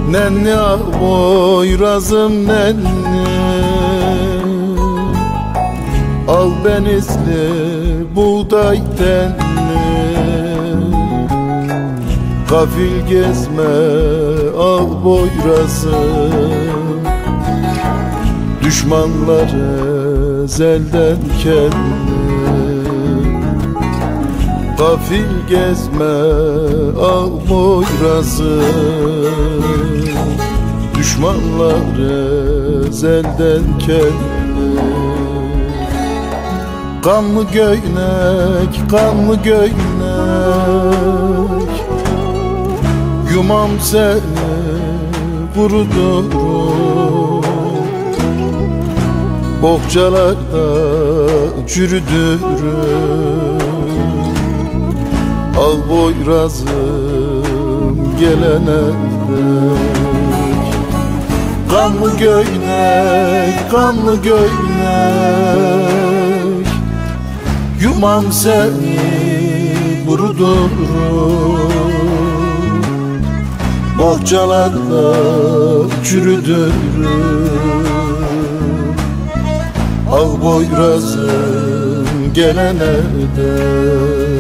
Nenni boyrazım nenni, al benizli buğday tenli. Gafil gezme al boyrazım, düşmanlar ezelden kelli. Gafil gezme al boyrazım, düşmanlar ezelden kelli. Kanlı göynek, kanlı göynek, yumam seni kurudurum. Bohçalarda çürüdürüm. Al boyrazım gelene dek. Kanlı göynek, kanlı göynek, yumam seni kurudurum. Bohçalarda çürüdürüm. Al boyrazım gelene dek.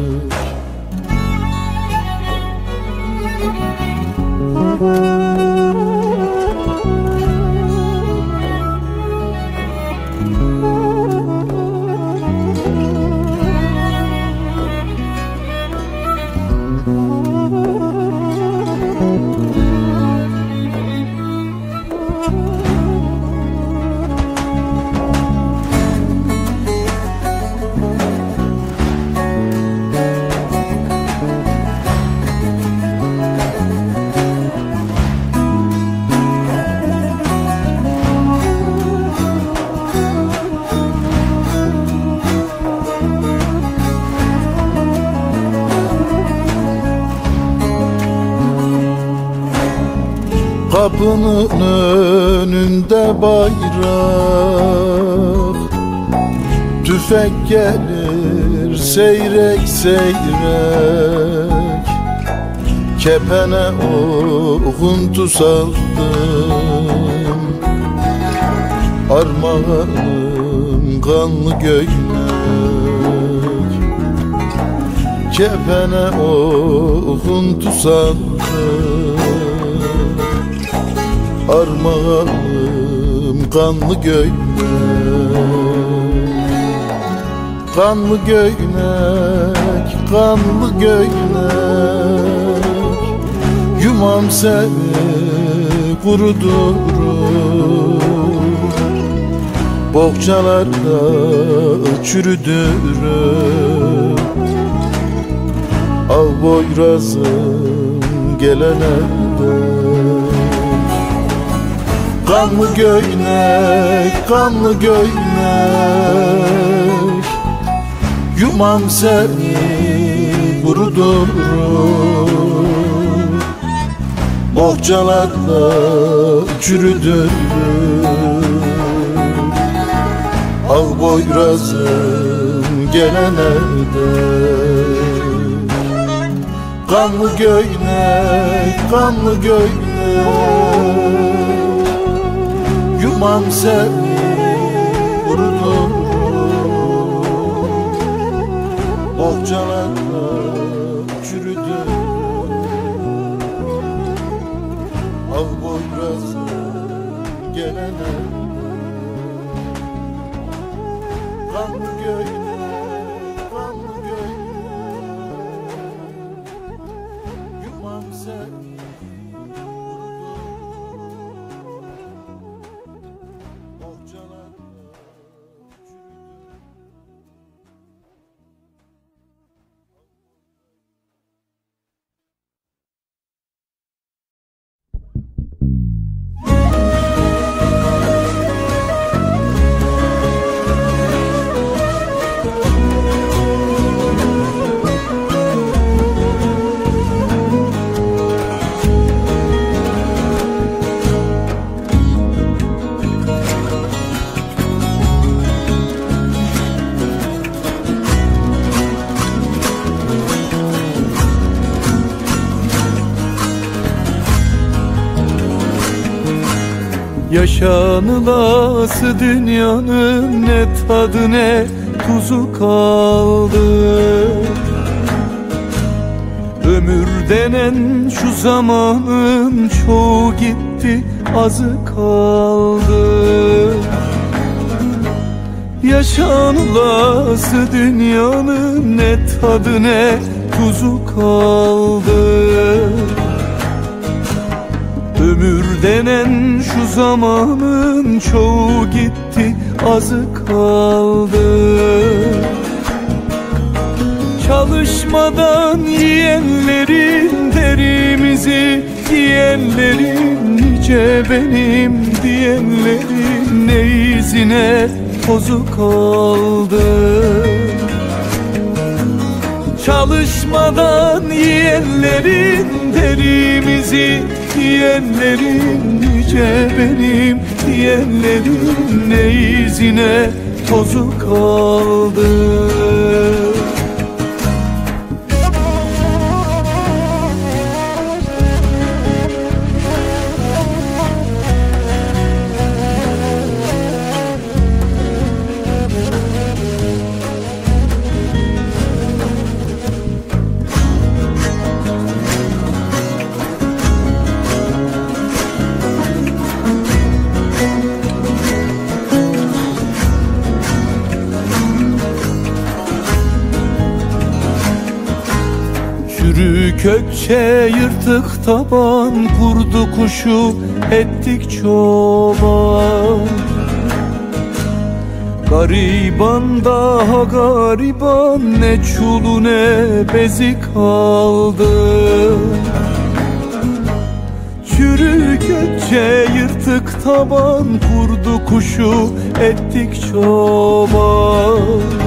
Kapının önünde bayrak, tüfek gelir seyrek seyrek. Kepene okuntu saldım, armağanım kanlı göynek. Kepene okuntu saldım, armağanım kanlı göynek. Kanlı göynek, kanlı göynek, yumam seni kurudurum. Bohçalarda çürüdürüm. Al boyrazım gelene dek. Kanlı göynek, kanlı göynek, yumam seni kurudurum. Bohçalarda çürüdürüm. Al boyrazım gelene dek. Kanlı göynek, kanlı göynek, yumam seni kurudurum. Bohçalarda çürüdüm. Al boyrazım gelene. Kanlı göynek, kanlı göynek, yumam seni. Yaşanılası dünyanın ne tadı ne tuzu kaldı. Ömür denen şu zamanın çoğu gitti, azı kaldı. Yaşanılası dünyanın ne tadı ne tuzu kaldı. Ömür denen şu zamanın çoğu gitti, azı kaldı. Çalışmadan yiyenlerin, derimizi yiyenlerin, nice benim diyenlerin ne izine tozu kaldı. Çalışmadan yiyenlerin, derimizi yiyenlerin, nice benim diyenlerin ne izine tozu kaldı. Çürük kökçe yırtık taban, kurdu kuşu ettik çoban. Gariban daha gariban, ne çulu ne bezi kaldı. Çürük kökçe yırtık taban, kurdu kuşu ettik çoban.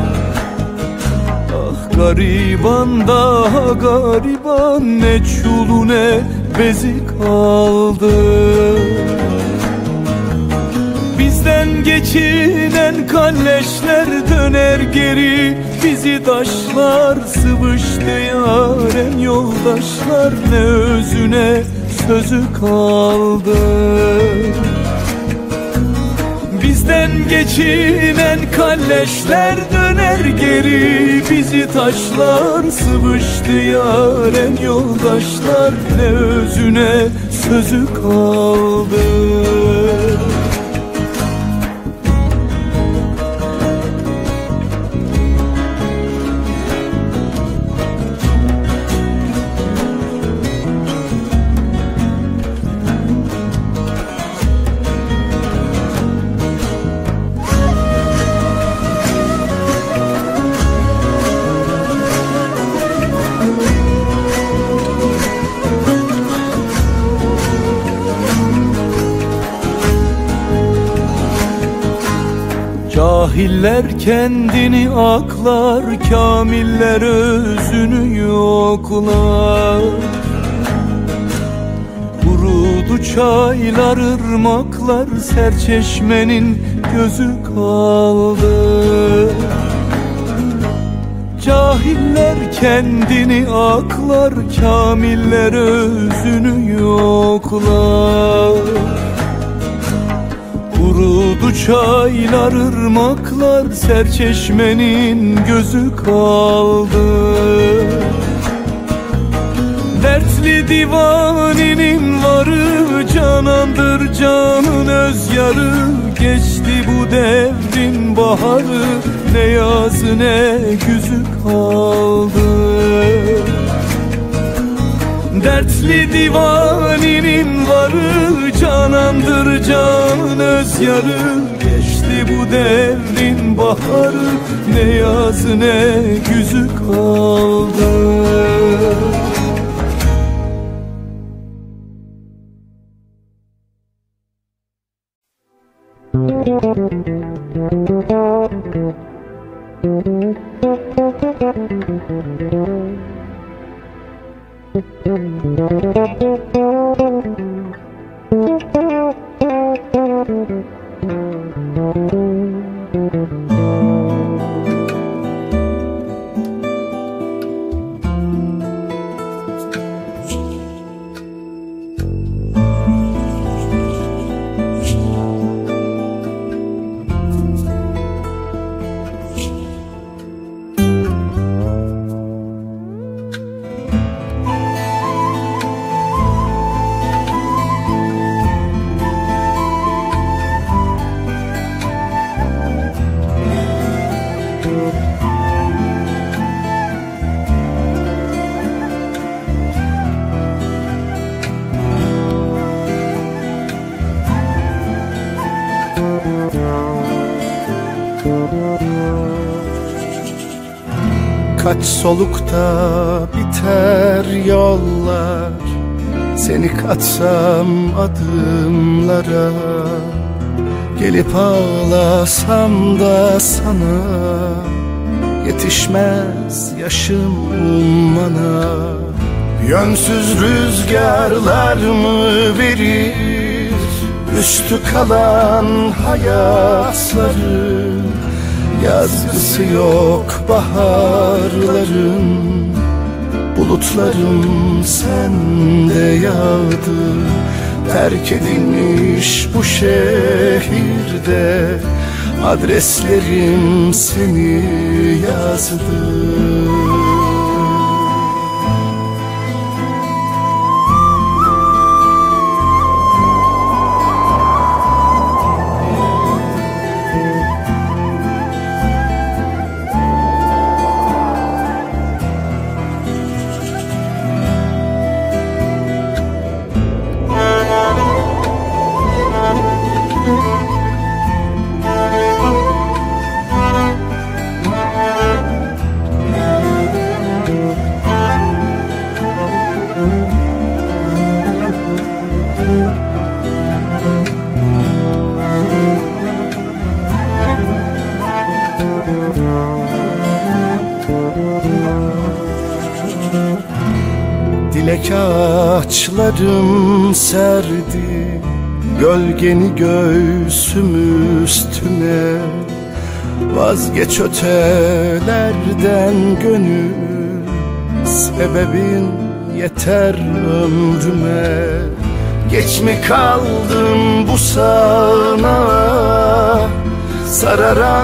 Gariban daha gariban, ne çulu ne bezi kaldı. Bizden geçinen kalleşler döner geri, bizi taşlar sıvıştı yaren yoldaşlar, ne özüne sözü kaldı. Bizden geçinen kalleşler döner geri, bizi taşlar sıvıştı yaren yoldaşlar, ne özüne sözü kaldı. Cahiller kendini aklar, kamiller özünü yoklar. Kurudu çaylar, ırmaklar, serçeşmenin gözü kaldı. Cahiller kendini aklar, kamiller özünü yoklar. Kurudu çaylar, ırmaklar, serçeşmenin gözü kaldı. Dertli divaninin varı, canandır canın öz yarı. Geçti bu devrin baharı, ne yazı ne güzü kaldı. Dertli divaninin varı, canandır canın öz yarı. Geçti bu devrin baharı, ne yazı ne güzü kaldı. Kaç solukta biter yollar, seni katsam adımlara, gelip ağlasam da sana, yetişmez yaşım ummana. Yönsüz rüzgarlar mı verir üstü kalan hayatları? Yazgısı yok baharların, bulutlarım sende yağdı. Terk edilmiş bu şehirde adreslerim seni yazdı. Dilek ağaçlarım serdi gölgeni göğsüm üstüne. Vazgeç ötelerden gönül, sebebin yeter ömrüme. Geç mi kaldım bu sana, sararan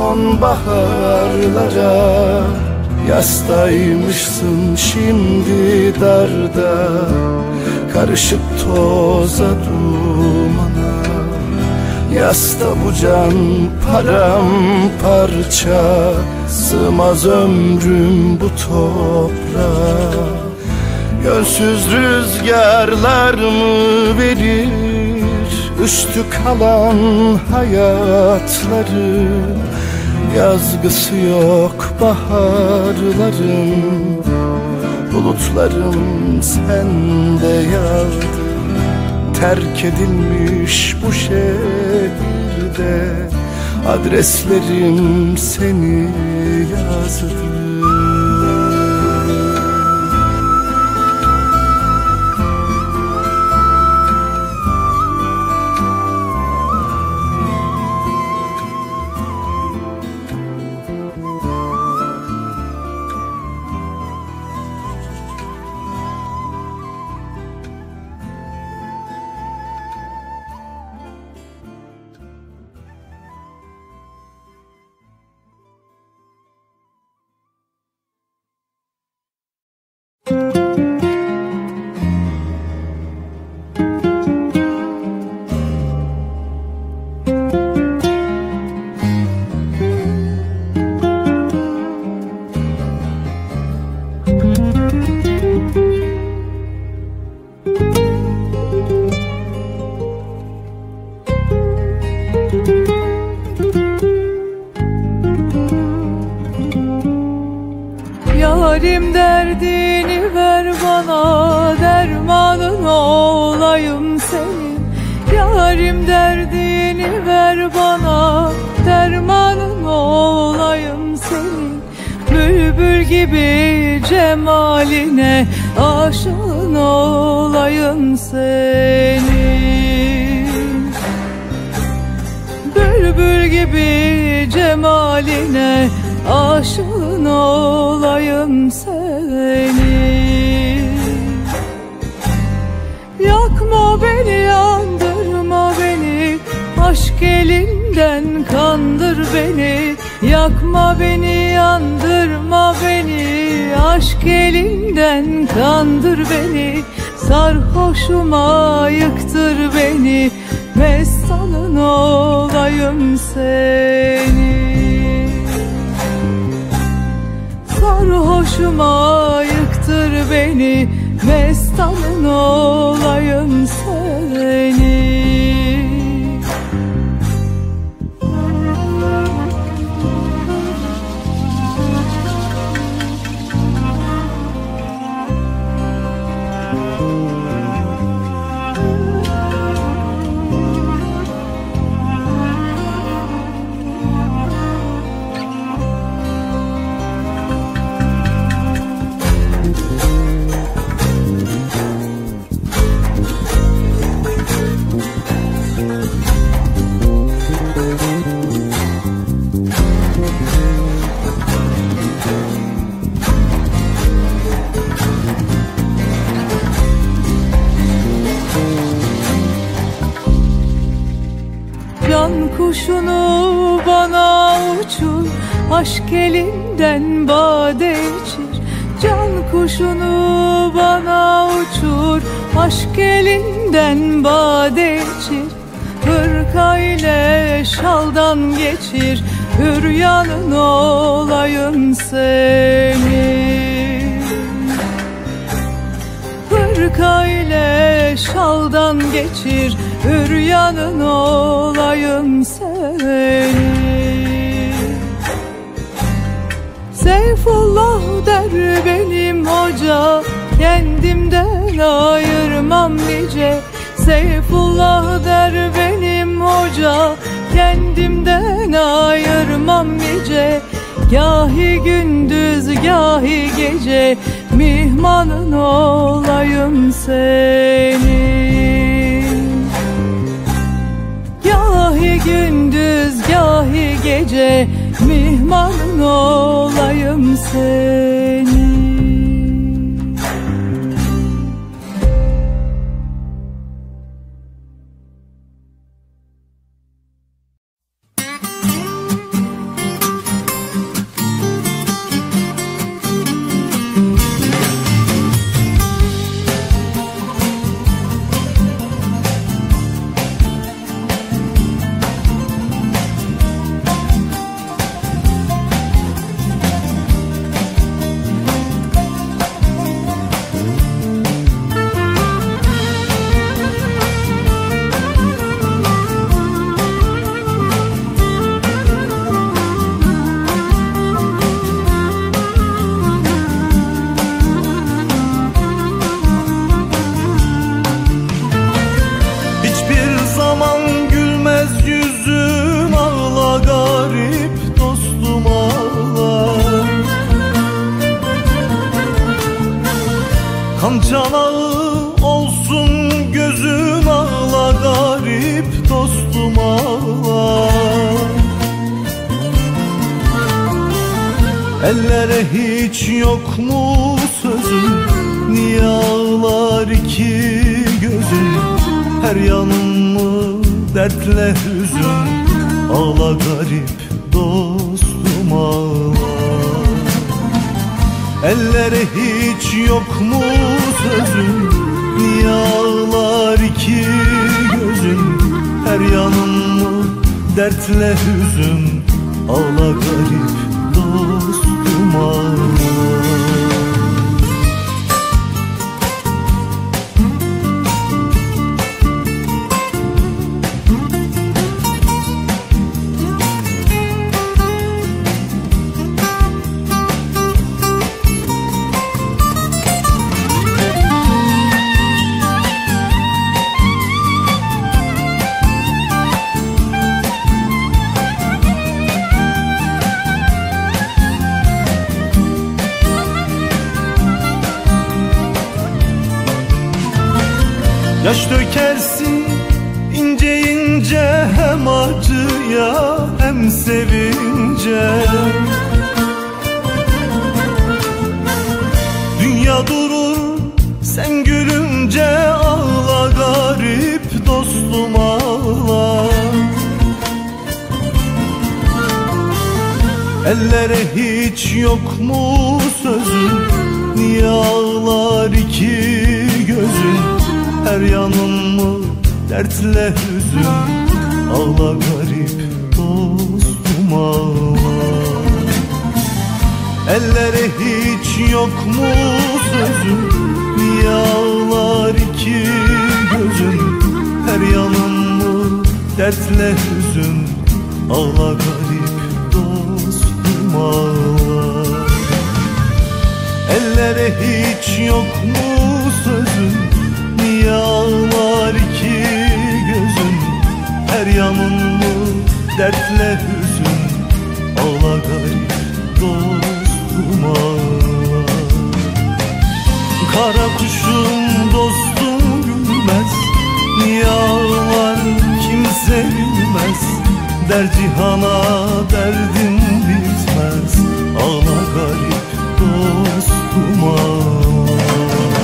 sonbaharlara? Yastaymışsın şimdi darda, karışıp toza dumana. Yasta bu can paramparça, sığmaz ömrüm bu toprağa. Yönsüz rüzgarlar mı verir üstü kalan hayatları? Yazgısı yok baharların, bulutlarım sende yağdı. Terk edilmiş bu şehirde adreslerim seni yazdı. Yarim derdini ver bana, dermanın olayım senin. Yarim derdini ver bana, dermanın olayım senin. Bülbül gibi cemaline aşığın olayım senin. Bülbül gibi cemaline aşığın olayım seni. Yakma beni, yandırma beni, aşk elinden kandır beni. Yakma beni, yandırma beni, aşk elinden kandır beni. Sarhoşuma yıktır beni, mestanın olayım seni. Sarhoşuma yıktır beni, mestanın olayım seni. aşk elinden bade içir. Can kuşunu bana uçur, aşk elinden bade içir. Hırka ile şaldan geçir, üryanın olayım senin. Hırka ile şaldan geçir, üryanın olayım senin. Seyfullah der benim hoca, kendimden ayırmam nice. Seyfullah der benim hoca, kendimden ayırmam nice. Gahi gündüz gahi gece, mihmanın olayım senin. Gahi gündüz gahi gece, mihmanın olayım senin. Kan çanağı olsun gözün, ağla garip dostum ağla. Ellere hiç yok mu sözün, niye ağlar iki gözün? Her yanın mı dertle hüzün, ağla garip dostum ağla. Ellere hiç yok mu sözün, niye ağlar iki gözün? Her yanın mı dertle hüzün, ağla garip dostum ağla. Yaş dökersin ince ince, hem acıya hem sevince. Dünya durur sen gülünce, ağla garip dostum ağla. Ellere hiç yok mu sözün, niye ağlar iki gözün? Her yanın mı dertle hüzün, ağla garip dostum ağla. Ellere hiç yok mu sözün, niye ağlar iki gözün? Her yanın mı dertle hüzün, ağla garip dostum ağla. Ellere hiç yok mu sözün, niye ağlar iki gözün? Her yanın mı dertle hüzün, ağla garip dostum ağla. Kara kuşum dostum gülmez, niye ağlar kimse bilmez? Der cihana derdim bitmez, ağla garip dostum ağla.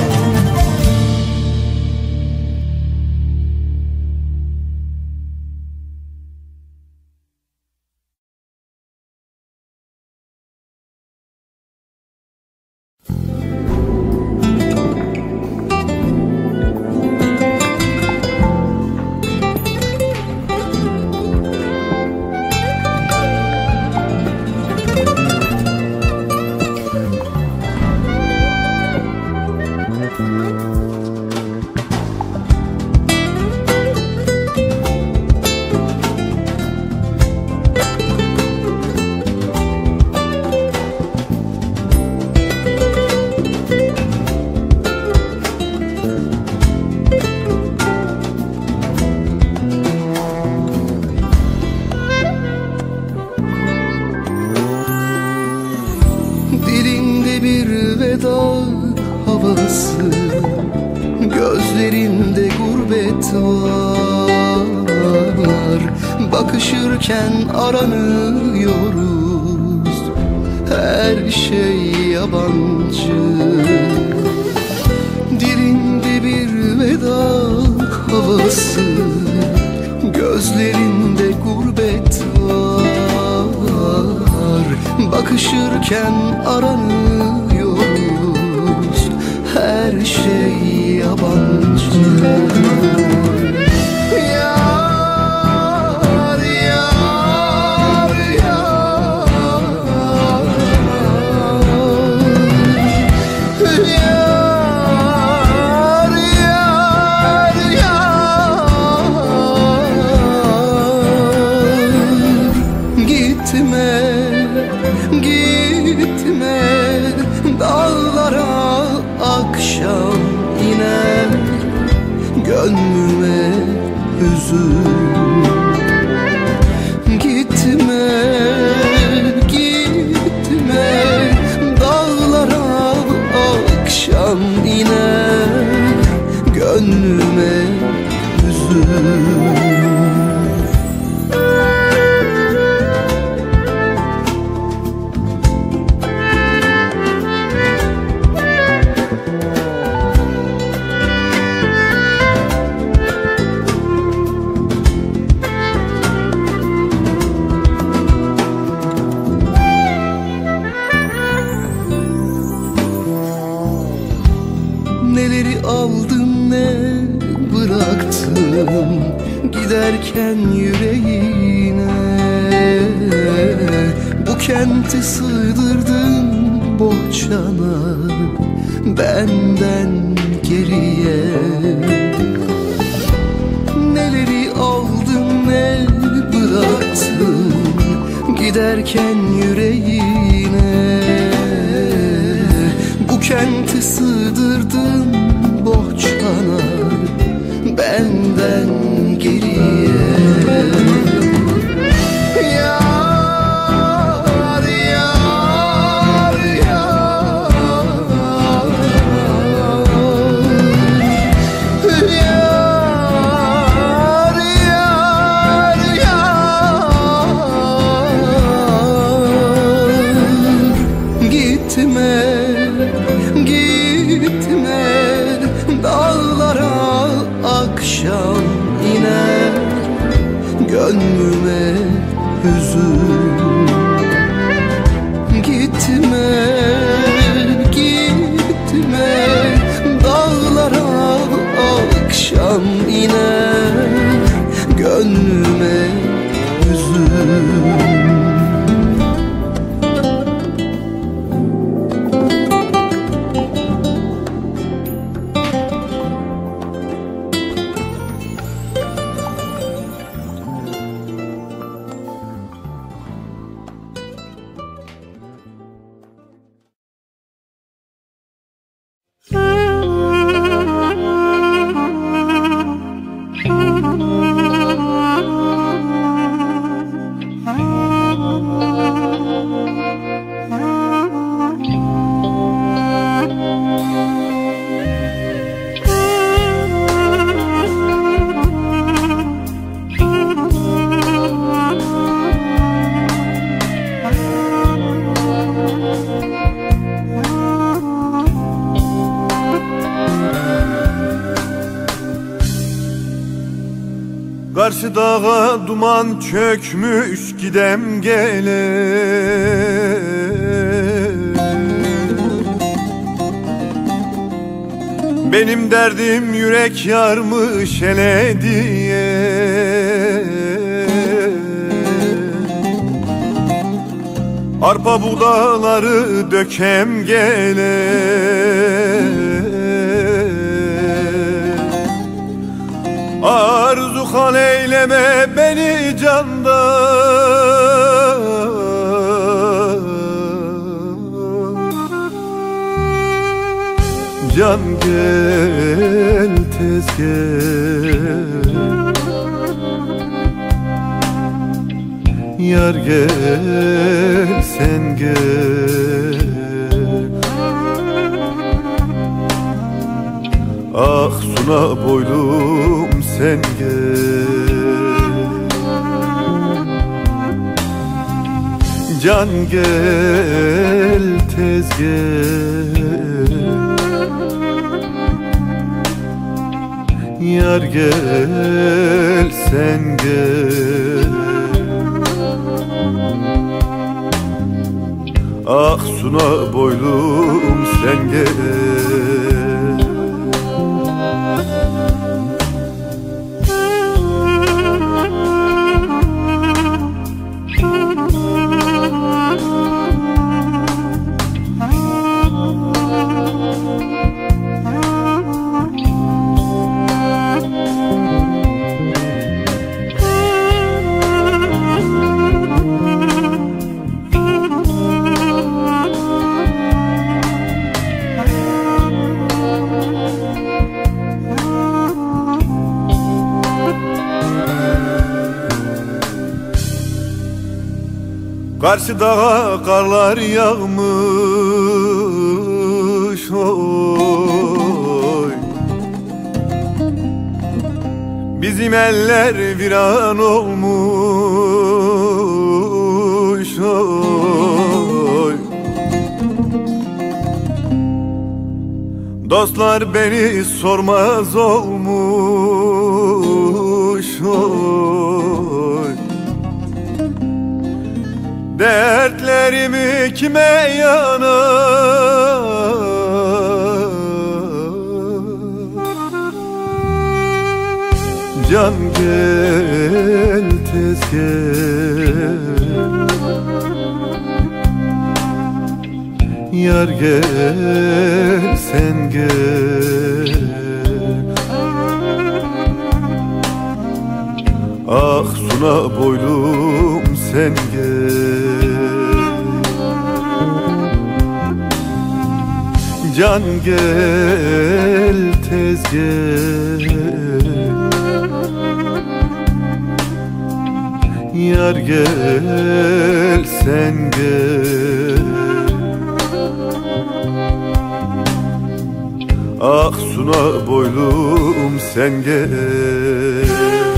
bakışırken aranıyoruz. Her şey yabancı, dilinde bir veda havası, gözlerinde gurbet var. Bakışırken aranıyoruz. Her şey yabancı. Akşam iner gönlüme hüzün. Gitme, gitme dağlara, akşam iner gönlüme hüzün. Neleri aldın ne bıraktın giderken yüreğine. Bu kenti sığdırdın bohçana benden geriye. Neleri aldın ne bıraktın giderken yüreğine. Bu kenti sığdırdın bohçana benden geriye. Yar, yar, yar, yar, yar, yar. Gitme, gitme dağlara, akşam iner gönlüme hüzün. Gitme, gitme dağlara, akşam iner gönlüme hüzün. Karşı dağa duman çökmüş gidem gele. Benim derdim yürek yarmış hele diye. Arpa buğdaları dökem gele. Arzu hal eyleme beni candan. Can gel tez gel, yar gel sen gel. Ah suna boylum sen gel. Can gel tez gel, yar gel sen gel. Ah suna boylum sen gel. Karşı dağa karlar yağmış oy. Bizim eller viran olmuş oy. Dostlar beni sormaz olmuş oy. Dertlerimi kime yanar? Can gel tez gel, yar gel sen gel. Ah suna boylum sen gel. Can gel tez gel, yar gel sen gel. Ah suna boylum sen gel.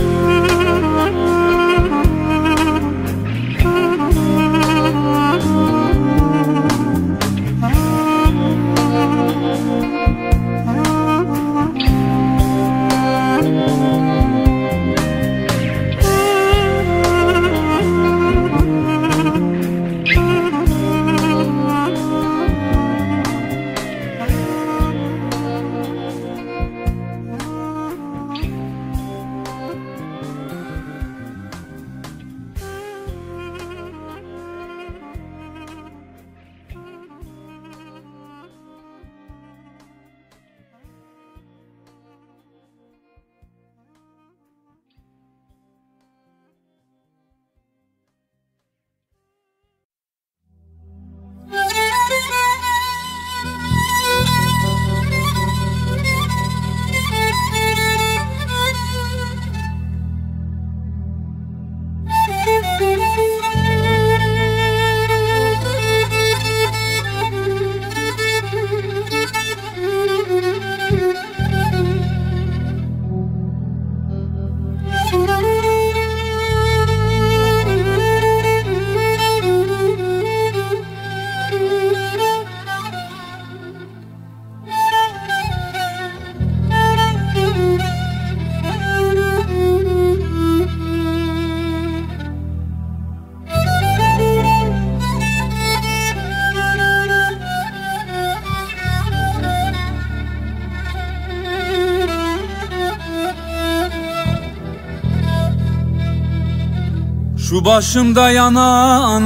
Şu başımda yanan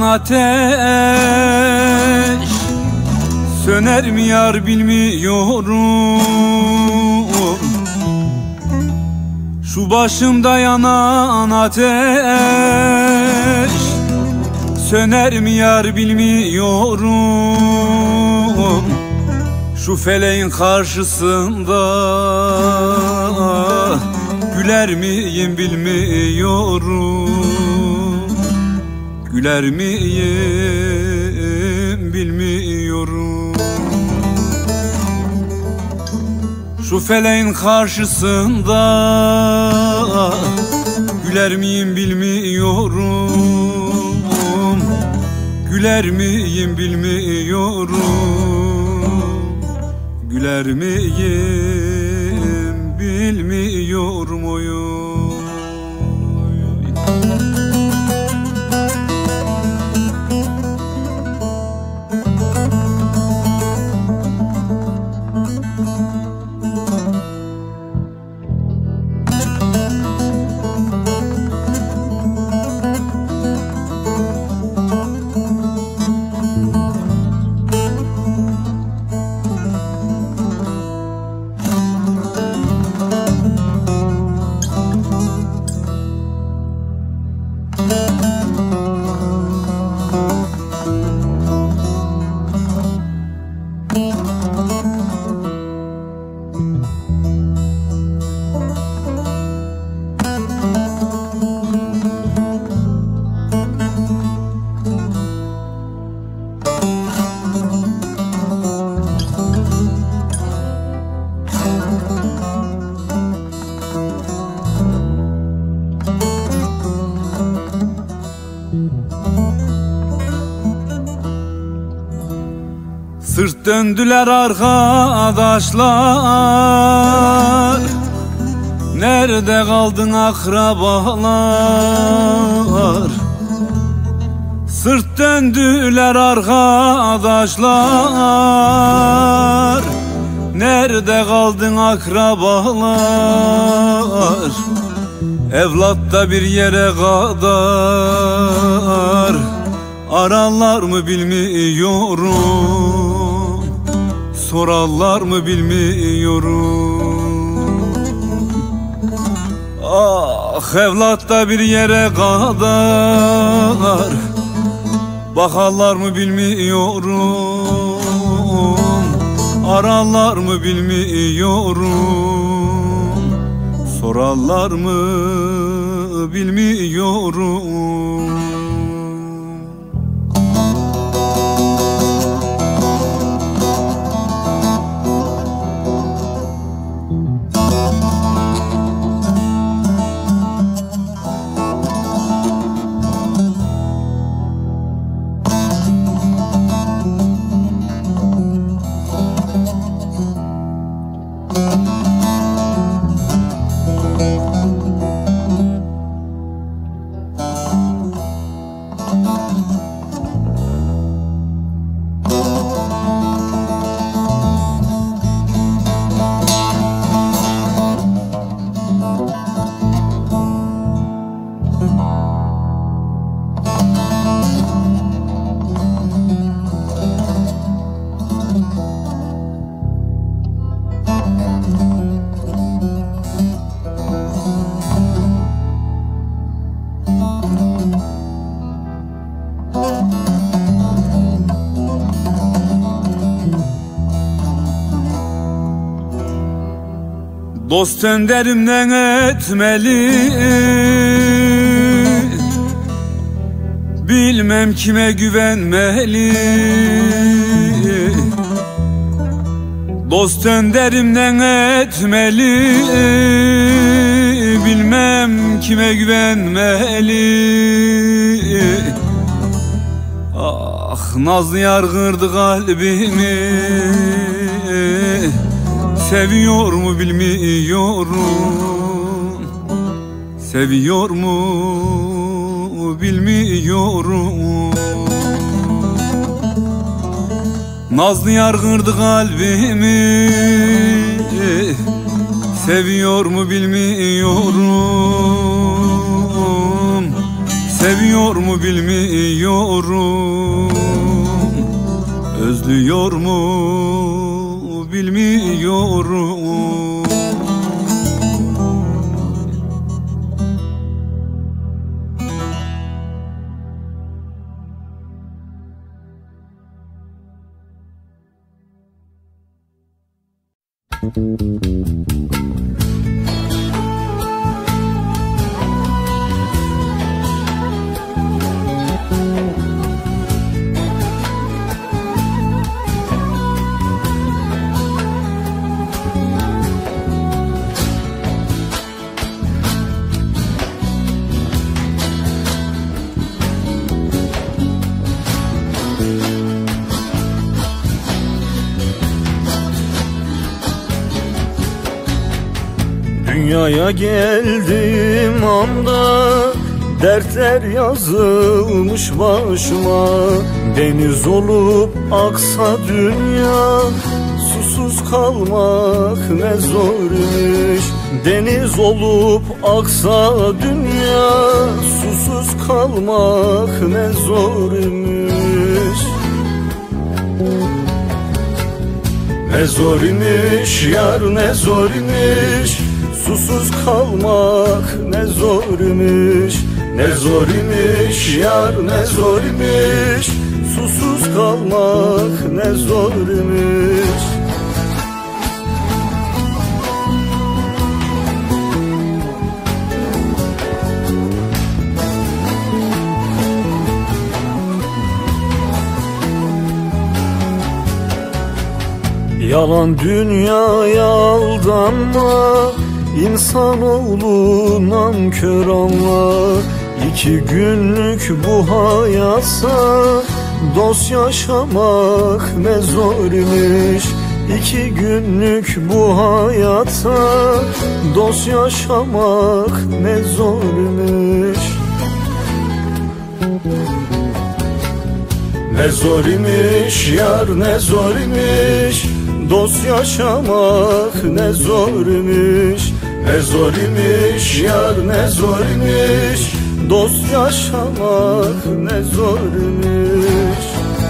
ateş söner mi yar bilmiyorum. Şu başımda yanan ateş söner mi yar bilmiyorum. Şu feleğin karşısında güler miyim bilmiyorum. Güler miyim bilmiyorum. Şu feleğin karşısında güler miyim bilmiyorum. Güler miyim bilmiyorum, güler miyim bilmiyorum oyun. Sırt döndüler arkadaşlar, nerede kaldın akrabalar? Sırt döndüler arkadaşlar, nerede kaldın akrabalar? Evlatta bir yere kadar ararlar mı bilmiyorum, sorarlar mı bilmiyorum. Ah, evlatta bir yere kadar bakarlar mı bilmiyorum, ararlar mı bilmiyorum, sorarlar mı bilmiyorum. Dost önderimden etmeli, bilmem kime güvenmeli. Dost önderimden etmeli, bilmem kime güvenmeli. Ah, nazlı yar kırdı kalbimi, seviyor mu bilmiyorum, seviyor mu bilmiyorum. Nazlı yar kırdı kalbimi, seviyor mu bilmiyorum, seviyor mu bilmiyorum, özlüyor mu bilmiyorum. Dünyaya geldiğim anda dertler yazılmış başıma. Deniz olup aksa dünya, susuz kalmak ne zormuş. Deniz olup aksa dünya, susuz kalmak ne zormuş. Ne zor imiş yar, ne zor imiş, susuz kalmak ne zor imiş. Ne zor imiş yar, ne zor imiş, susuz kalmak ne zor imiş. Yalan dünyaya aldanma, İnsanoğlu nankör anla. 2 günlük bu hayatsa dost yaşamak ne zormuş. 2 günlük bu hayatta dost yaşamak ne zormuş. Ne zor imiş yar, ne zor imiş, dost yaşamak ne zormuş. Ne zor imiş yar, ne zor imiş, dost yaşamak ne zormuş.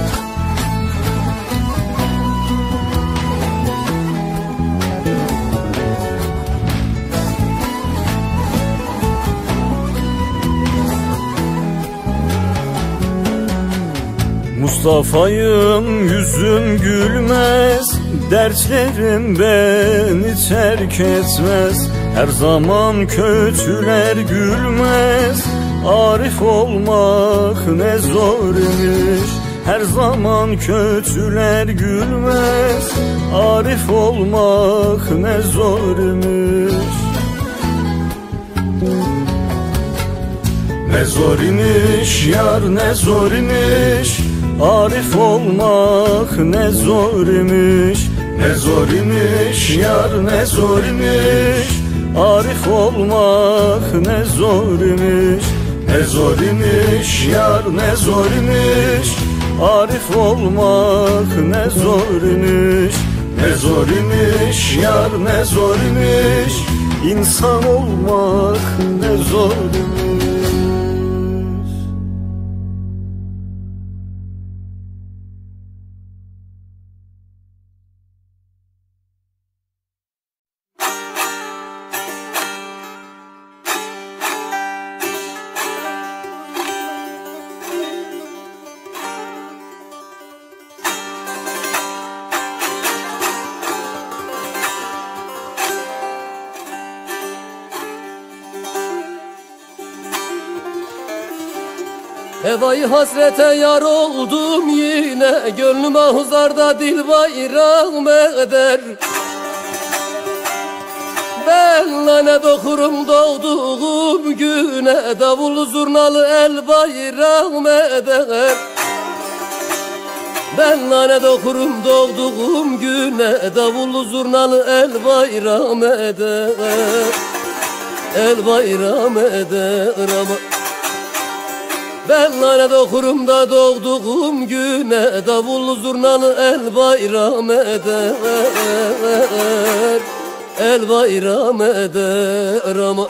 Mustafa'yım yüzüm gülmez, dertlerim beni terk etmez. Her zaman kötüler gülmez, arif olmak ne zormuş. Her zaman kötüler gülmez, arif olmak ne zormuş. Ne zor imiş yar, ne zor imiş, arif olmak ne zor imiş. Ne zor imiş yar, ne zor imiş, arif olmak ne zor imiş. Ne zor imiş yar, ne zor imiş, arif olmak ne zor imiş. Ne zor imiş yar, ne zor imiş, insan olmak ne zor imiş. Hevayı hasrete yar oldum yine, gönlüm ahuzarda dil bayram eder. Ben lanet okurum doğduğum güne, davullu zurnalı el bayram eder. Ben lanet okurum doğduğum güne, davullu zurnalı el bayram eder. El bayram eder ama ben lanet okurum da doğduğum güne, davullu zurnalı el bayram eder. El bayram eder ama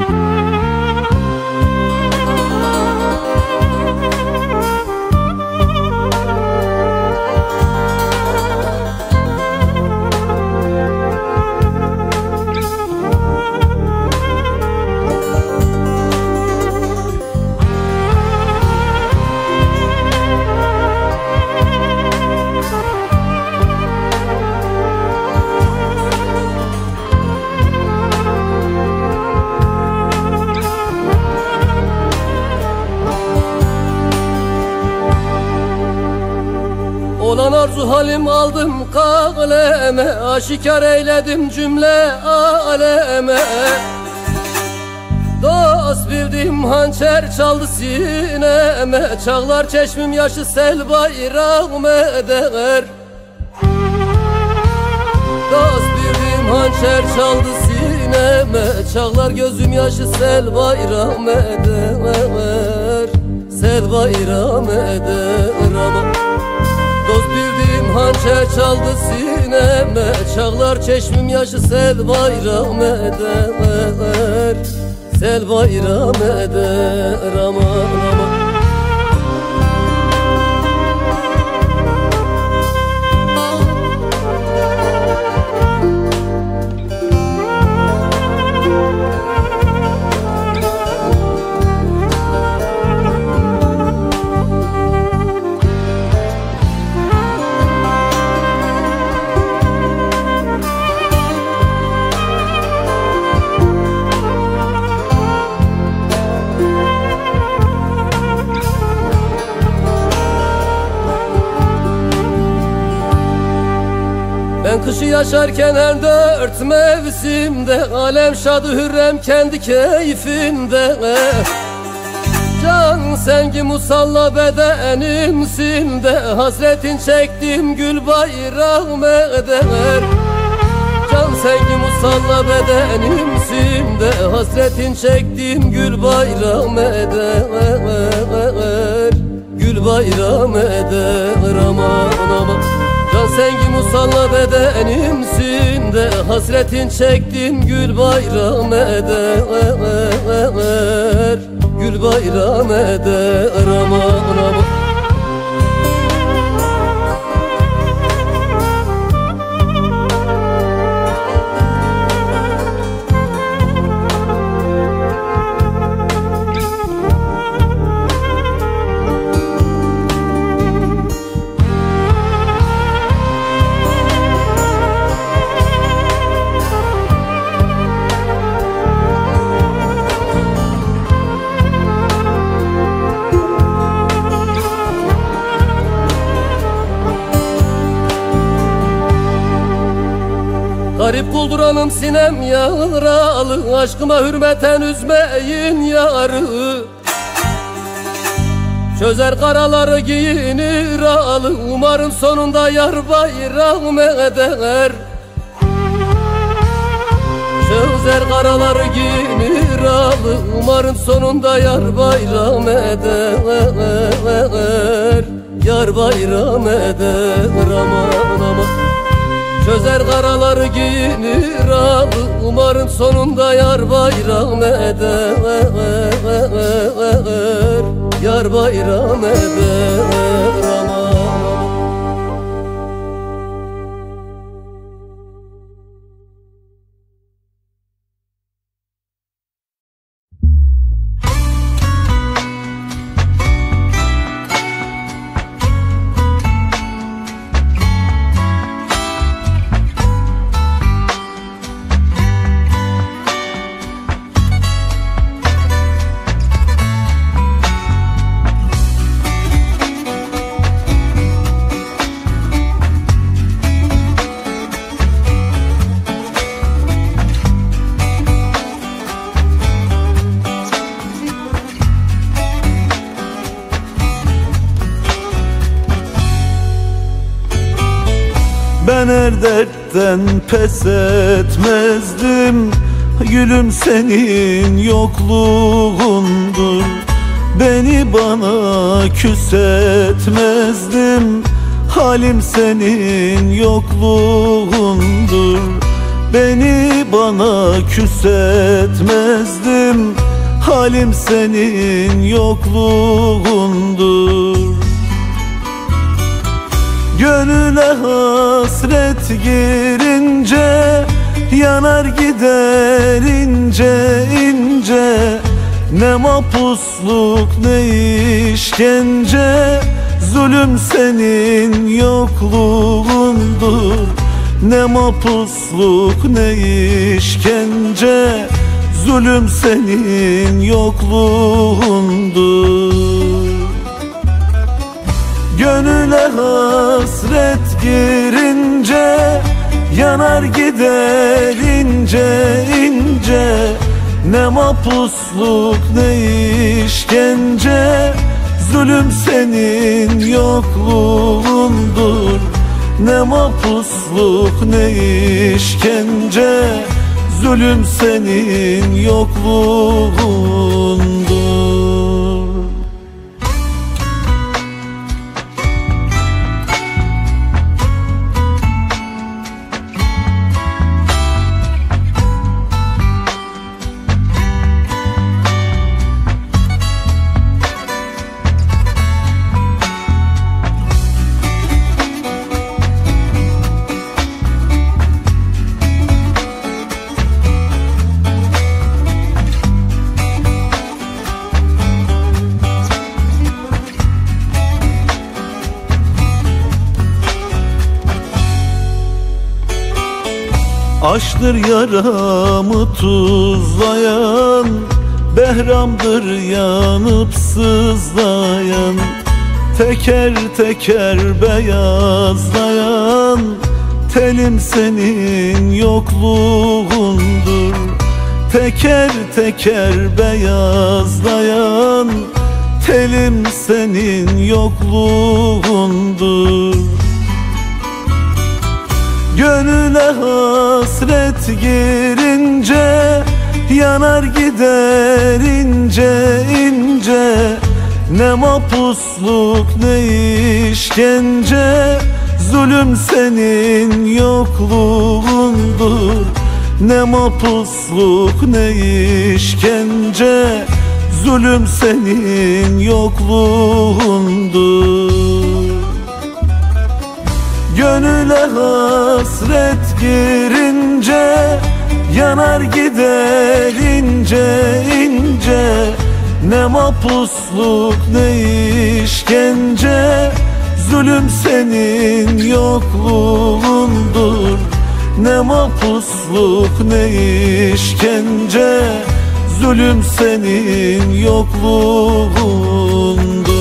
olan arzu halim aldım kaleme, aşikar eyledim cümle aleme. Dost bildim hançer çaldı sineme, çağlar çeşmim yaşı sel bayram eder. Dost bildim hançer çaldı sineme, sineme çağlar gözüm yaşı sel bayram eder, sel bayram eder ama dost bildiğim hançer çaldı sineme çağlar çeşmim yaşı sel bayram eder, sel bayram eder aman. Ben kışı yaşarken her dört mevsimde alem şadı hürrem kendi keyfinde. Can sengi musalla bedenimsin de hasretin çektim gül bayram eder. Can sengi musalla bedenimsin de hasretin çektim gül bayram eder, gül bayram eder aman aman. Can sengi musalla bedenimsin de hasretin çektim gül bayram eder, gül bayram eder aman aman. Garip kulduranım sinem yaralı, aşkıma hürmeten üzmeyin yarı. Çözer karaları giyinir alı, umarım sonunda yar bayram eder. Çözer karaları giyinir alı, umarım sonunda yar bayram eder, yar bayram eder aman aman. Çözer karaları giyinir alı, umarım sonunda yar bayram eder, yar bayram eder aman. Ben her dertten pes etmezdim, gülüm senin yokluğundur. Beni bana küs etmezdim, halim senin yokluğundur. Beni bana küs etmezdim, halim senin yokluğundur. Gönüle hasret girince yanar gider ince ince. Ne mapusluk ne işkence, zulüm senin yokluğundur. Ne mapusluk ne işkence, zulüm senin yokluğundur. Gönüle hasret girince yanar gider ince ince. Ne mapusluk ne işkence, zulüm senin yokluğundur. Ne mapusluk ne işkence, zulüm senin yokluğundur. Aşktır yaramı tuzlayan, behramdır yanıp sızlayan, teker teker beyazlayan, telim senin yokluğundur. Teker teker beyazlayan, telim senin yokluğundur. Gönüle hasret girince, yanar gider ince ince. Ne mapusluk ne işkence, zulüm senin yokluğundur. Ne mapusluk ne işkence, zulüm senin yokluğundur. Gönüle hasret girince, yanar gider ince ince. Ne mapusluk ne işkence, zulüm senin yokluğundur. Ne mapusluk ne işkence, zulüm senin yokluğundur.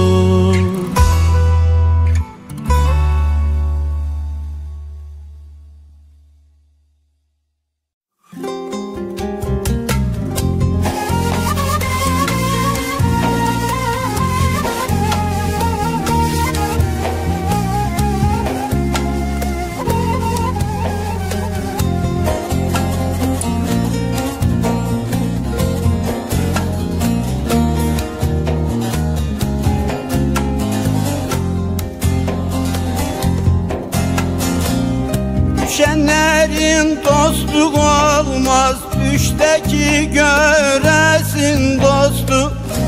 Düşenlerin dostu olmaz, düşteki göresin dostu.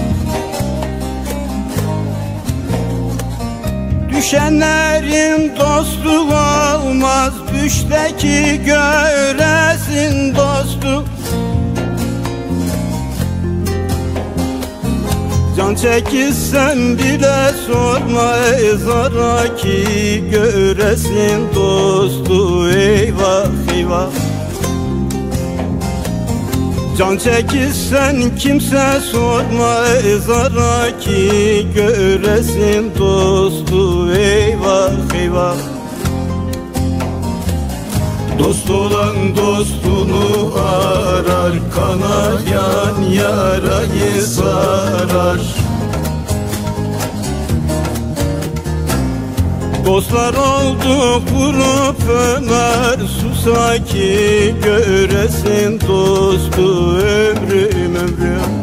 Düşenlerin dostu olmaz, düşteki göresin dostu. Can çekilsen bile sorma ezara ki göresin dostu. Eyvah eyvah. Can çekilsen kimse sorma ezara ki göresin dostu. Eyvah eyvah. Dost olan dostunu arar, kanayan yarayı sarar. Dostlar oldu kurup ömer, susa ki göresin dostu. Ömrüm ömrüm.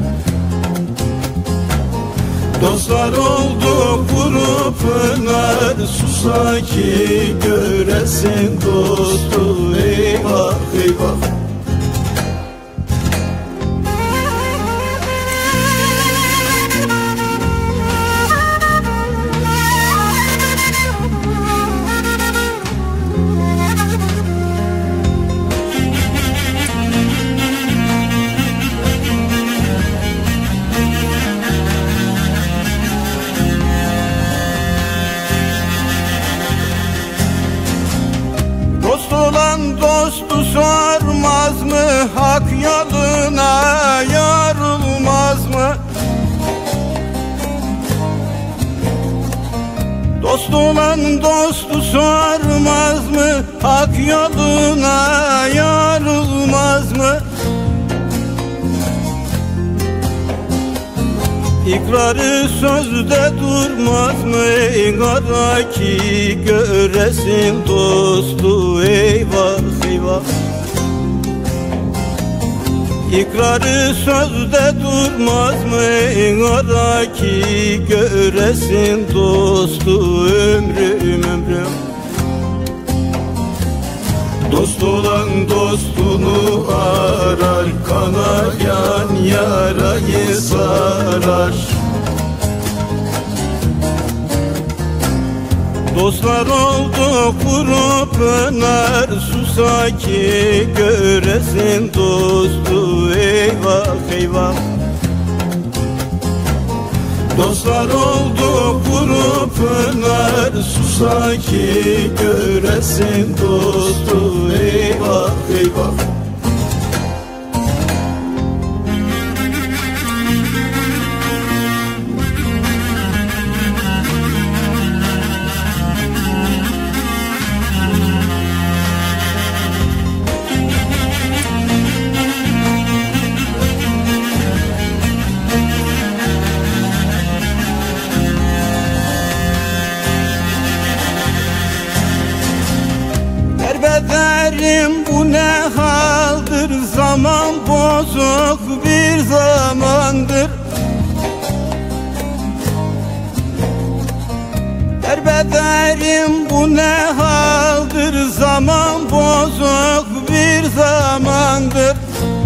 Dostlar oldu kurup ömer, susa ki göresin dostu. Eyvah eyvah. Dost olan dostu sormaz mı? Hak yoluna yarılmaz mı? Dost olan dostu sormaz mı? Hak yoluna yarılmaz mı? İkrarı sözde durmaz mı? Kara ki göresin dostu. Eyvah eyvah. İkrarı sözde durmaz mı? Ara ki göresin dostu ömrüm ömrüm. Dost olan dostunu arar, kanayan yarayı sarar. Dostlar oldu kuru pınar, susa ki göresin dostu eyvah eyvah. Dostlar oldu kuru pınar, susa ki göresin dostu eyvah eyvah. Derbederim bu ne haldır, zaman bozuk bir zamandır. Derbederim bu ne haldır, zaman bozuk bir zamandır.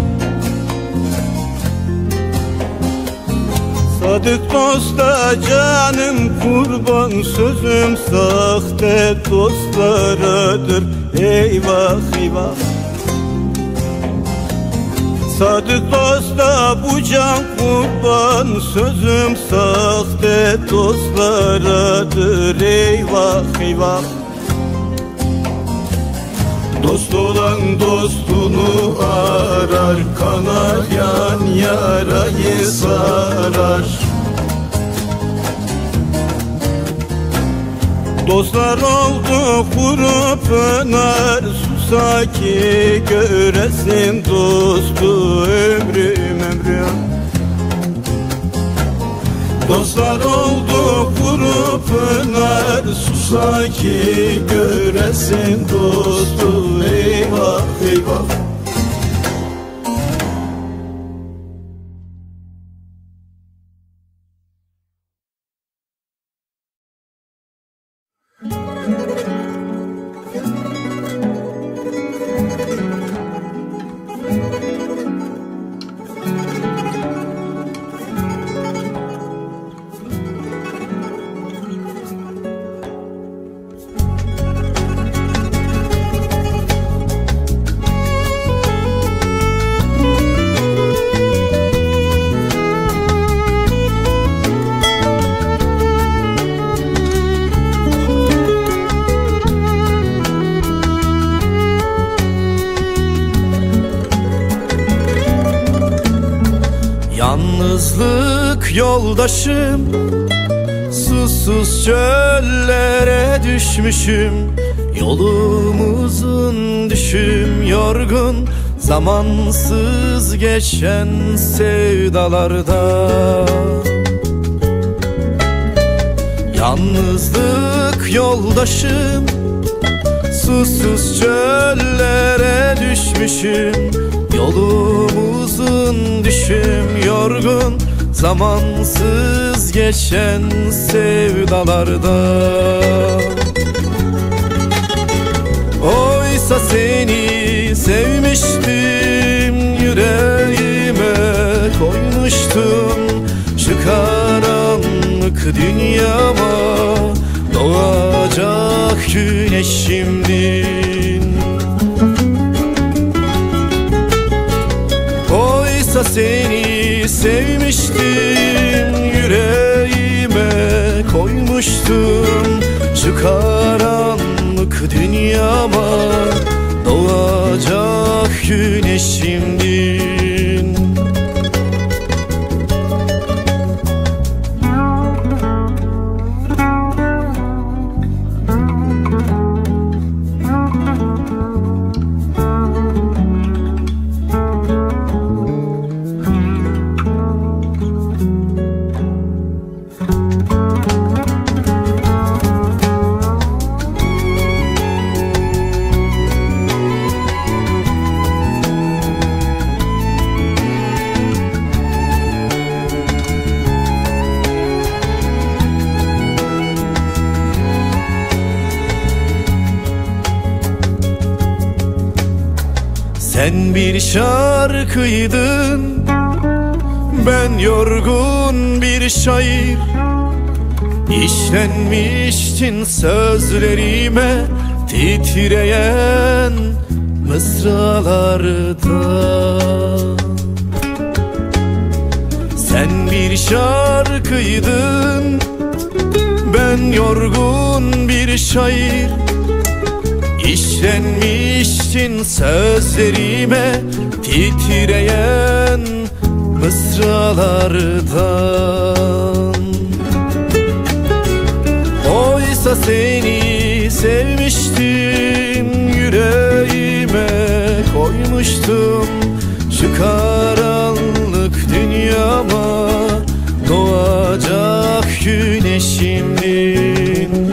Sadık dosta canım kurban, sözüm sahte dostlaradır eyvah eyvah. Sadık dosta bu can kurban, sözüm sahte dostlaradır eyvah eyvah. Dost olan dostunu arar, kanayan yarayı sarar. Dostlar oldu kuru pınar, susa ki göresin dostu ömrüm ömrüm. Dostlar oldu kuru pınar, susa ki göresin dostu eyvah eyvah. Yalnızlık yoldaşım, susuz çöllere düşmüşüm. Yolumuzun düşüm yorgun, zamansız geçen sevdalarda. Yalnızlık yoldaşım, susuz çöllere düşmüşüm. Yolumuzun düşüm yorgun, zamansız geçen sevdalarda. Oysa seni sevmiştim, yüreğime koymuştum. Şu karanlık dünyama doğacak güneşimdin. Oysa seni sevmiştim, yüreğime koymuştum. Şu karanlık dünyama doğacak güneşimdin. Sen bir şarkıydın, ben yorgun bir şair. İşlenmiştin sözlerime titreyen mısralarda. Sen bir şarkıydın, ben yorgun bir şair. İşlenmiştin sözlerime titreyen mısralardan. Oysa seni sevmiştim, yüreğime koymuştum. Şu karanlık dünyama doğacak güneşimdin.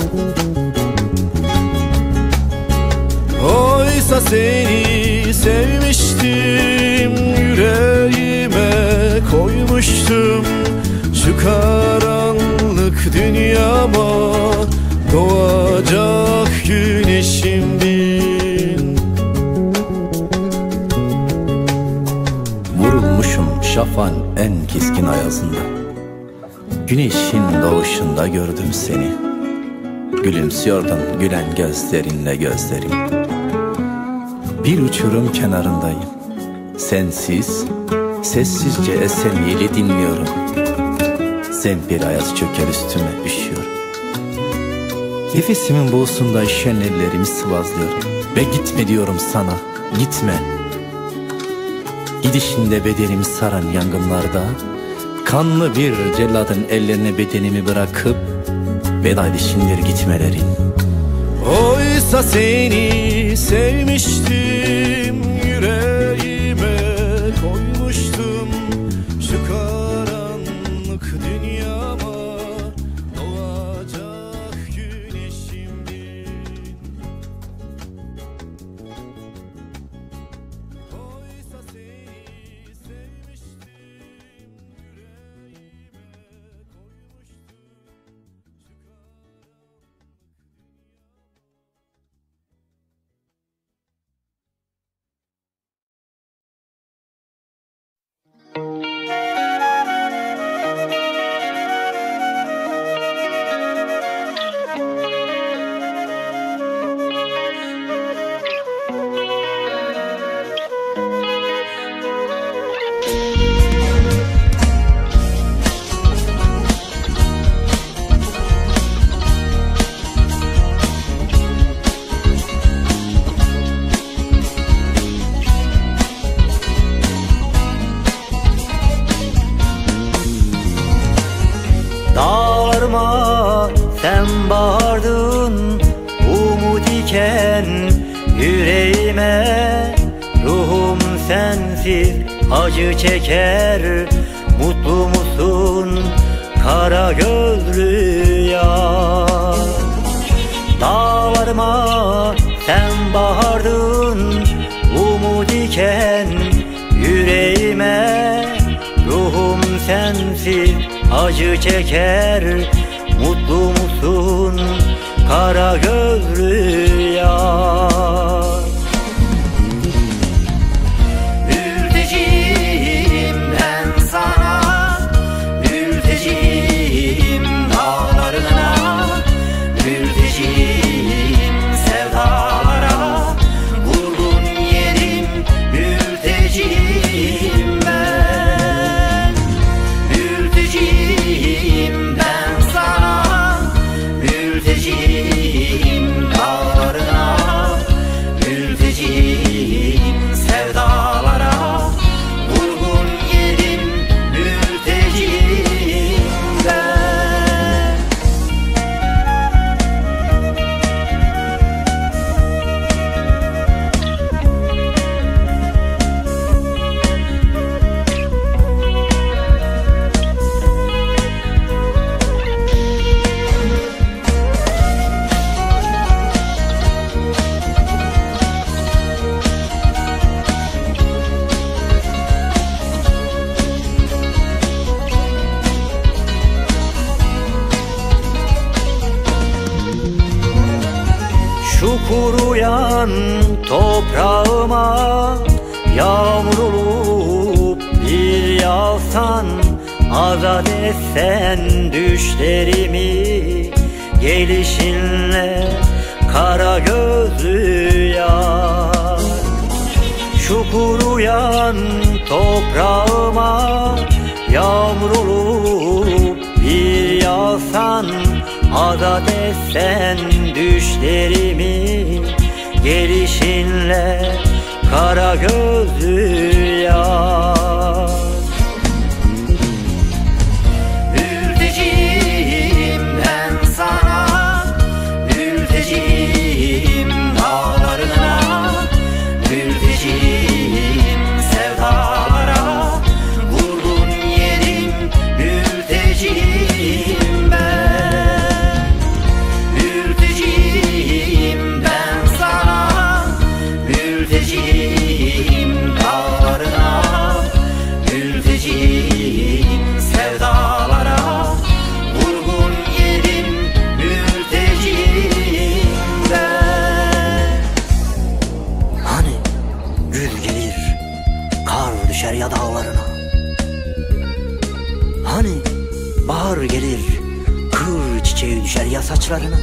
Oysa seni sevmiştim, yüreğime koymuştum. Şu karanlık dünyama doğacak güneşimdin. Vurulmuşum şafan en keskin ayazında. Güneşin doğuşunda gördüm seni. Gülümsüyordun gülen gözlerinle gözlerim. Bir uçurum kenarındayım. Sensiz, sessizce esen yeli dinliyorum. Zempir ayaz çöker üstüme, üşüyorum. Nefesimin buğusunda üşen ellerimi sıvazlıyorum. Ve gitme diyorum sana, gitme. Gidişinde bedenimi saran yangınlarda kanlı bir celladın ellerine bedenimi bırakıp veda edişindir gitmelerin. Oysa seni sevmiştim, yüreğime koymuştum. Şu karanlık dünyama doğacak güneşimdin. Oysa seni sevmiştim, yüreğime koymuştum. Dağlarıma sen bağırdın, umut iken yüreğime. Ruhum sensiz acı çeker, mutlu musun kara gözlü yar? Dağlarıma sen bağırdın, umut iken yüreğime. Ruhum sensiz acı çeker, mutlu musun kara gözlü yar? Mülteciyim ben sana, mülteciyim dağlarına, mülteciyim sevdalara, vurgun yerim mülteciyim ben. Mülteciyim ben sana, mülteciyim dağlarına, mülteciyim sevdalara, vurgun yerim mülteciyim ben. Şu kuruyan toprağıma toprağıma yağmur olup bir yağsan, azat etsen düşlerimi gelişinle kara gözlü yar. Şu kuruyan toprağıma yağmur olup bir yağsan, azat etsen düşlerimi gelişinle kara gözlü yar. Mülteciyim ben sana, mülteciyim dağlarına, mülteciyim sevdalara, vurgun yedim mülteciyim ben. Mülteciyim ben sana, mülteciyim dağlarına, mülteciyim sevdalara, vurgun yedim mülteciyim ben. Hani gül gelir, kar düşer ya dağlarına, hani bahar gelir, kır çiçeği düşer ya saçlarına,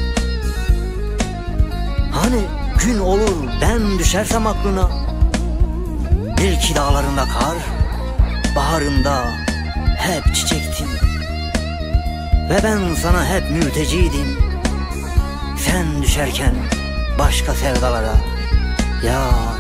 hani gün olur ben düşersem aklına, bil ki dağlarında kar, baharında hep çiçektin ve ben sana hep mülteciydim. Sen düşerken başka sevdalara yar.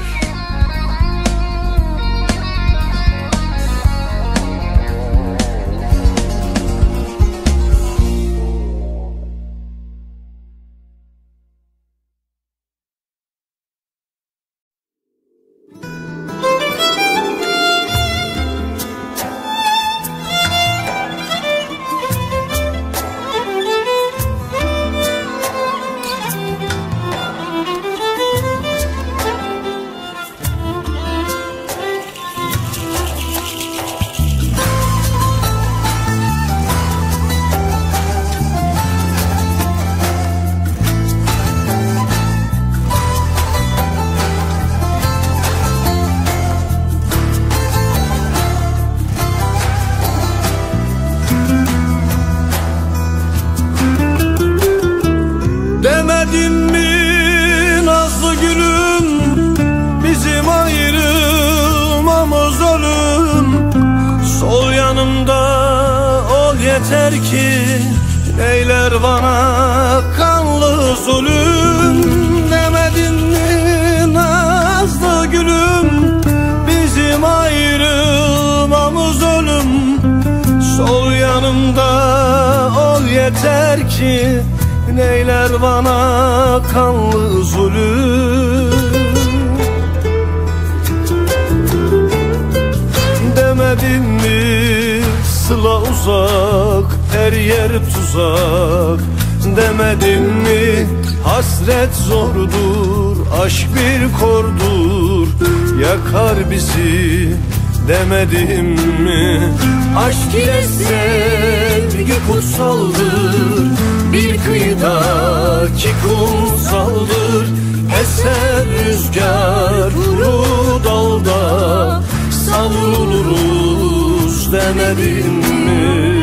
Demedim mi nazlı gülüm, bizim ayrılmamız ölüm. Sol yanımda ol yeter ki, neyler bana kanlı zulüm. Demedim mi nazlı gülüm, bizim ayrılmamız ölüm. Sol yanımda ol yeter ki, neyler bana kanlı zulüm. Demedim mi sıla uzak, her yer tuzak. Demedim mi hasret zordur, aşk bir kordur, yakar bizi. Demedim mi aşk ile sevgi kutsaldır, bir kıyıdaki kumsaldır. Eser rüzgar kuru dalda savruluruz. Demedim mi?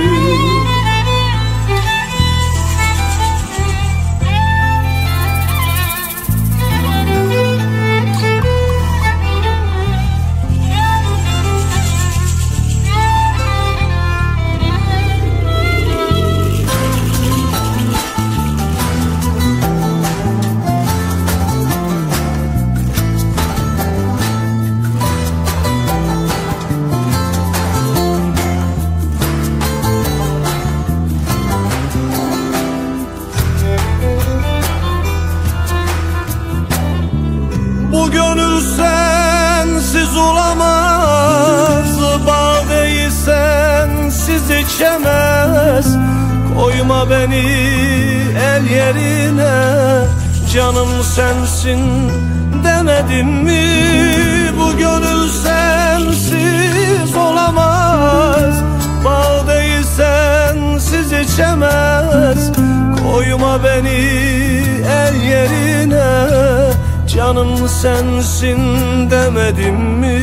Bu gönül sensiz olamaz, badeyi sensiz içemez. Koyma beni el yerine, canım sensin demedim mi? Bu gönül sensiz olamaz, badeyi sensiz içemez. Koyma beni el yerine, canım sensin demedim mi?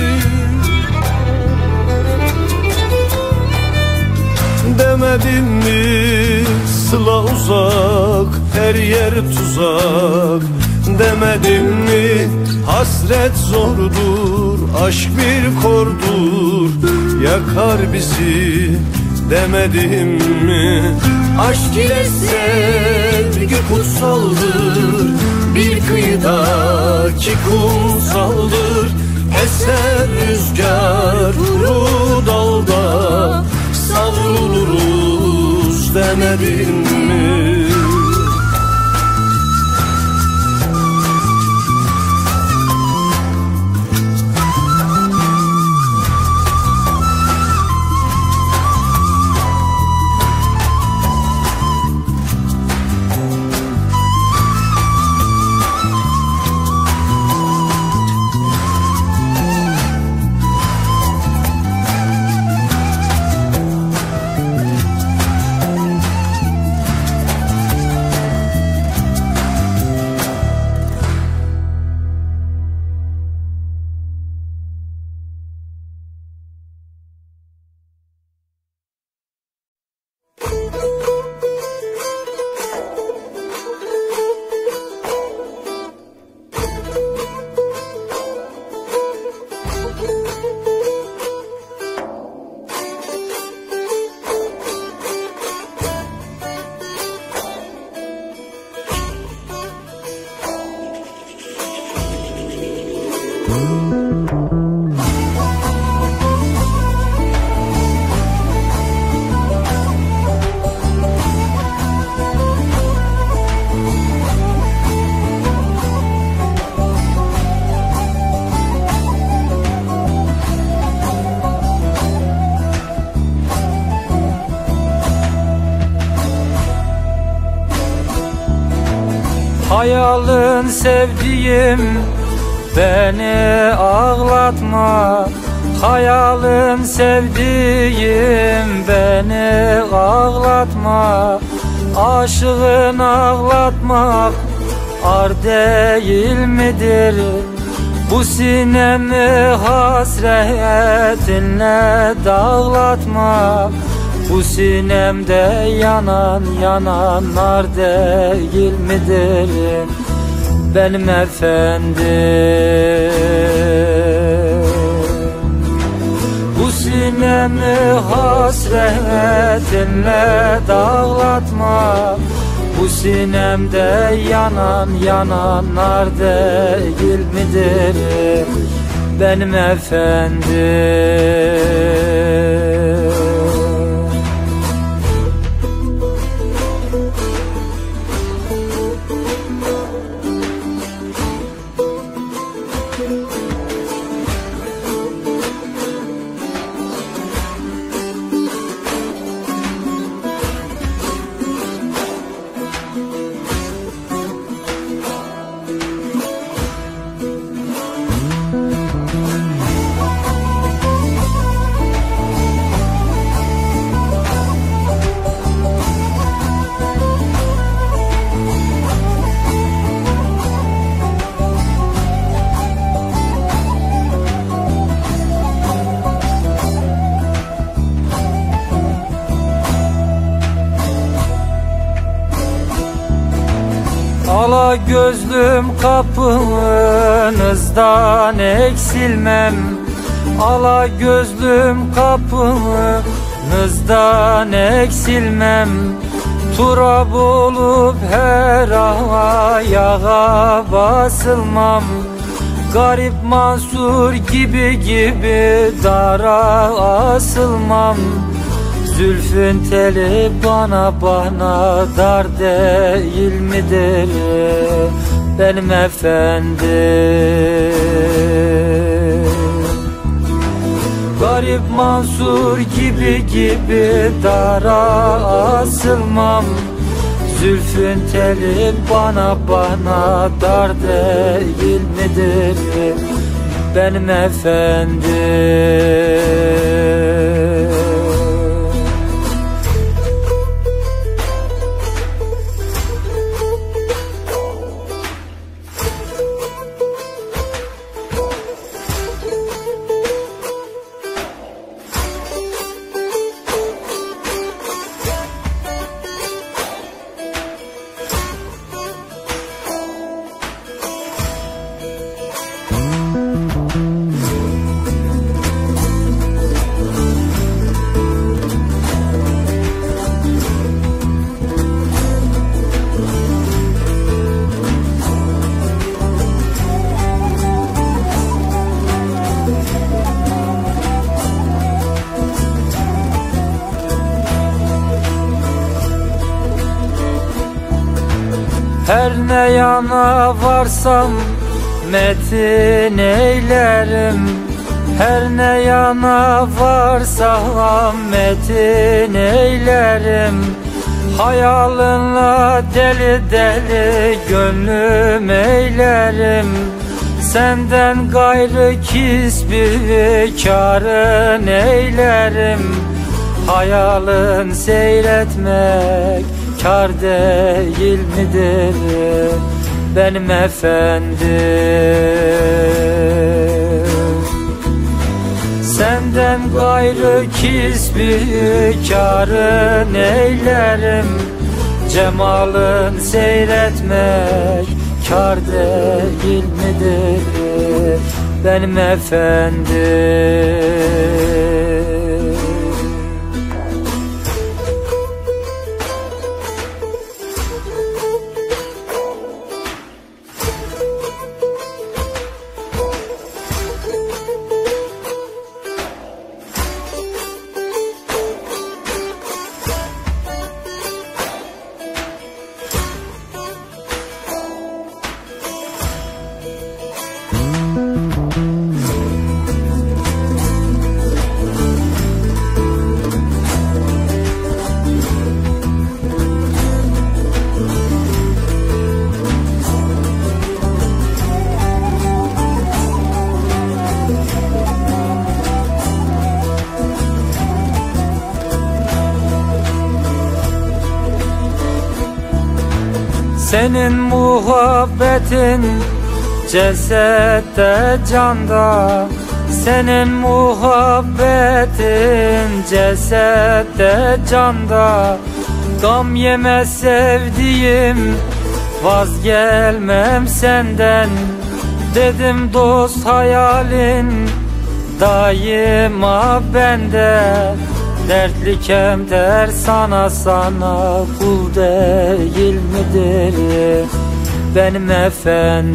Demedim mi? Sıla uzak, her yer tuzak. Demedim mi? Hasret zordur, aşk bir kordur, yakar bizi. Demedim mi? Aşk ile sevgi kutsaldır, bir kıyıdaki kumsaldır. Eser rüzgar kuru dalda savruluruz. Demedim mi? Hayalın sevdiğim, beni ağlatma. Hayalın sevdiğim, beni ağlatma. Aşığın ağlatmak ar değil midir? Bu sinemi hasretinle dağlatma. Bu sinemde yanan nar değil midir benim efendim? Bu sinemi hasretinle dağlatma. Bu sinemde yanan nar değil midir benim efendim? Ala gözlüm kapınızdan eksilmem. Ala gözlüm kapınızdan eksilmem. Turab olup her ayağa basılmam. Garip Mansur gibi dara asılmam. Zülfün teli bana dar değil midir benim efendim? Garip Mansur gibi dara asılmam. Zülfün teli bana dar değil midir benim efendim? ne yana varsam metin eylerim. Her ne yana varsam metin eylerim. Hayalinle deli deli gönlüm eylerim. Senden gayrı kisbi kârın eylerim. Hayalin seyretmek kâr değil midir benim efendim? Senden gayrı kisbi kârın eylerim. Cemalin seyretmek kâr değil midir benim efendim? Senin muhabbetin cesette canda. Senin muhabbetin cesette canda. Gam yeme sevdiğim, vazgelmem senden. Dedim dost hayalin daima bende. Dertli kemter sana kul değil midir benim efendim?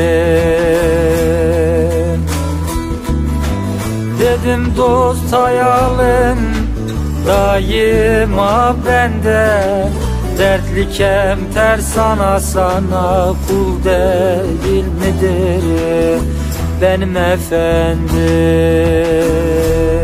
Dedim dost hayalin daima bende. Dertli kemter sana kul değil midir benim efendim?